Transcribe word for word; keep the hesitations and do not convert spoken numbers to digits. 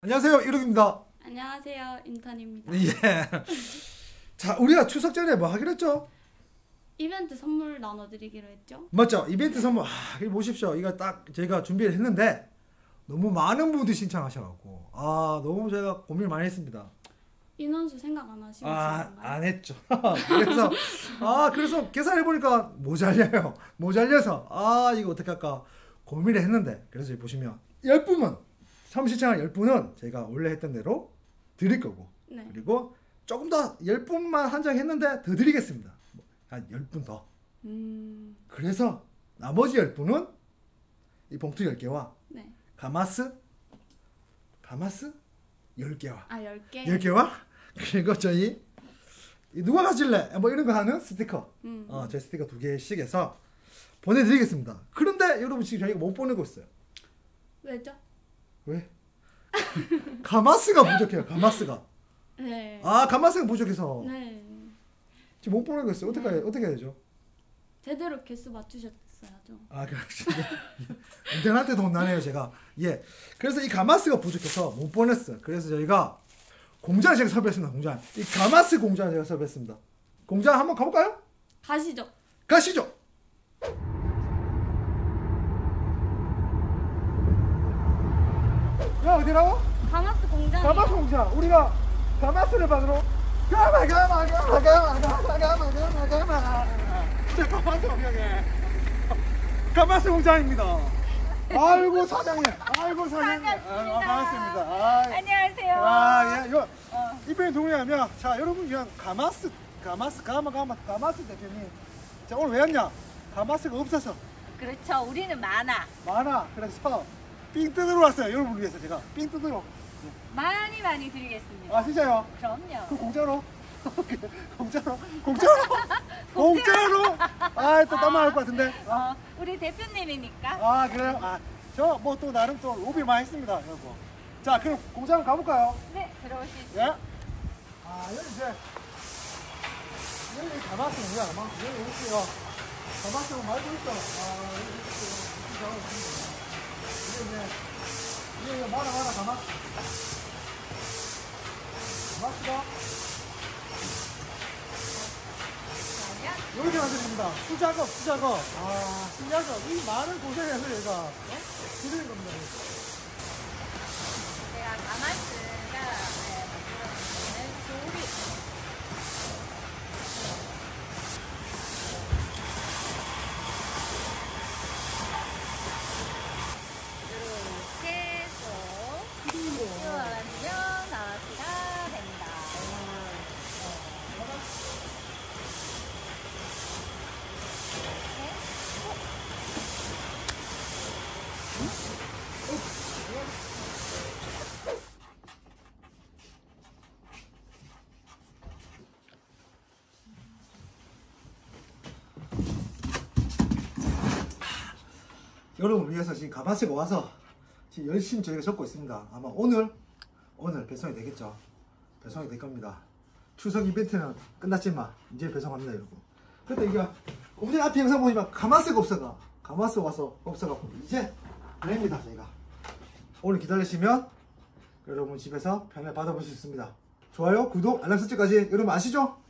안녕하세요, 이룩입니다. 안녕하세요, 인턴입니다. 예. 자, 우리가 추석 전에 뭐 하기로 했죠? 이벤트 선물 나눠드리기로 했죠? 맞죠? 이벤트 선물. 아, 이거 보십시오. 이거 딱 제가 준비를 했는데 너무 많은 분들이 신청하셔갖고 아, 너무 제가 고민을 많이 했습니다. 인원수 생각 안 하시고 아, 건가요? 안 했죠. 그래서 아, 그래서 계산해 보니까 모자려요. 모자려서 아, 이거 어떻게 할까 고민을 했는데, 그래서 여기 보시면 열 분은 처음 신청한 열 분은 제가 원래 했던 대로 드릴 거고, 네. 그리고 조금 더 열 분만 한정했는데 더 드리겠습니다. 한 열 분 더. 음... 그래서 나머지 열 분은 이 봉투 열 개와 네. 가마스 가마스 열 개와 아, 열 개? 열 개와 그리고 저희 누가 가질래? 뭐 이런 거 하는 스티커. 음. 어, 제 스티커 두 개씩 해서 보내드리겠습니다. 그런데 여러분 지금 저희가 못 보내고 있어요. 왜죠? 왜? 가마스가 부족해요. 가마스가. 네. 아, 가마스가 부족해서 네. 지금 못 보내고 있어요. 어떻게 네. 어떻게 해야 되죠? 제대로 개수 맞추셨어야죠. 아, 그렇죠. 운전한테 돈 나네요, 제가. 예. 그래서 이 가마스가 부족해서 못 보냈어요. 그래서 저희가 공장 제가 섭외했습니다. 공장. 이 가마스 공장 제가 섭외했습니다. 공장 한번 가볼까요? 가시죠. 가시죠. 야, 어디라고? 가마스 공장. 가마스 공장. 우리가 가마스를 받으러 가마 가마 가마 가마 가마 가마 가마 가마. 저 가마스 공장에 가마스 공장입니다. 아이고 사장님, 아이고 사장님. 반갑습니다. 아, 반갑습니다. 아, 안녕하세요. 아, 예, 이거 어. 이번에 동의하면 자, 여러분 위한 가마스 가마스 가마 가마 가마스 대표님. 자, 오늘 왜 왔냐? 가마스가 없어서 그렇죠. 우리는 많아. 많아. 그래서 삥 뜯으러 왔어요. 여러분을 위해서 제가 삥 뜯으러. 많이 많이 드리겠습니다. 아, 진짜요? 그럼요. 그 공짜로? 공짜로? 공짜로? 공짜로? 아, 또 땀 나올 것 같은데. 아, 어, 우리 대표님이니까. 아, 그래요? 아, 저 뭐 또 나름 또 로비 많이 했습니다, 여러분. 자, 그럼 공장 가볼까요? 네, 들어오시죠. 예? 아, 여기 이제 여기 가마스 뭐야? 막 여기 올게요. 가마스 말고 있어. 아, 여기 있어요. 여기 가고 있습니다. 이게 이제 이게 말아 말아 가마스. 가마스가 이렇게 만들어집니다. 수작업, 수작업. 아, 수작업. 이 많은 고생해서 얘가 드리는 겁니다. 제가 가마스가 네, 만들어주는 조리. 이렇게 해서 띄워가면 가마스가 됩니다. 여러분을 위해서 지금 가마스가 와서 지금 열심히 저희가 적고 있습니다. 아마 오늘 오늘 배송이 되겠죠. 배송이 될 겁니다. 추석 이벤트는 끝났지만 이제 배송합니다, 여러분. 근데 이게 공장 앞에 영상 보니까 가마스가 없어가 가마스 와서 없어갖고 이제 보냅니다. 저희가 오늘 기다리시면 여러분 집에서 편하게 받아볼 수 있습니다. 좋아요, 구독, 알람 설정까지 여러분 아시죠?